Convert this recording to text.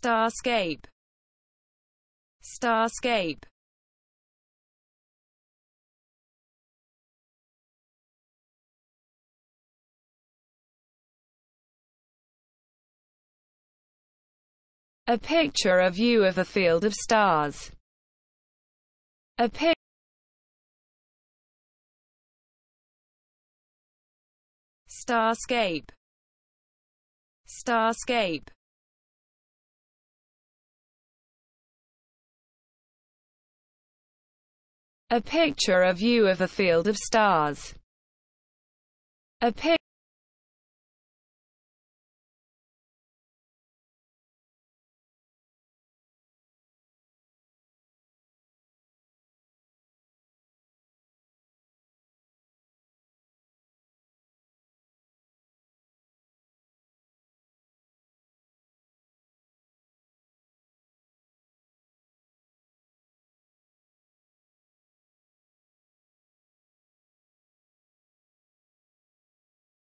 Starscape. Starscape. A picture, a view of a field of stars. A pic. Starscape. Starscape. A picture, a view of a field of stars. A pic.